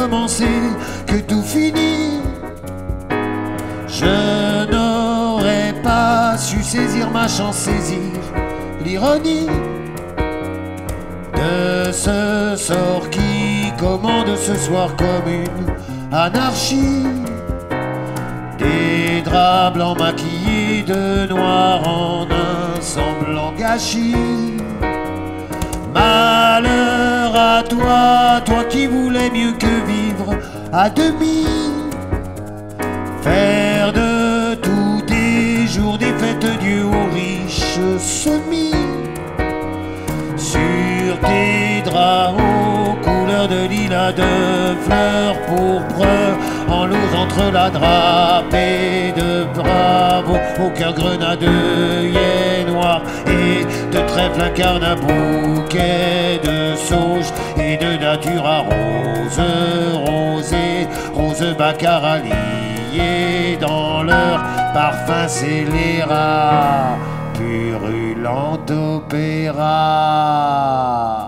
commencé que tout finit. Je n'aurais pas su saisir ma chance, saisir l'ironie de ce sort qui commande ce soir comme une anarchie. Des draps blancs maquillés de noir en un semblant gâchis. Malheur à toi, toi qui voulais mieux que vivre à demi. Faire de tous tes jours des fêtes Dieu aux riches semis. Sur tes draps aux couleurs de lilas, de fleurs pourpres, en loge entre la drapée de bravo, au cœur grenadeuil noir et de trèfle incarne un bouquet de sauge et de nature à rose, rosée, rose baccarat liée dans leur parfum scélérat, purulent opéra.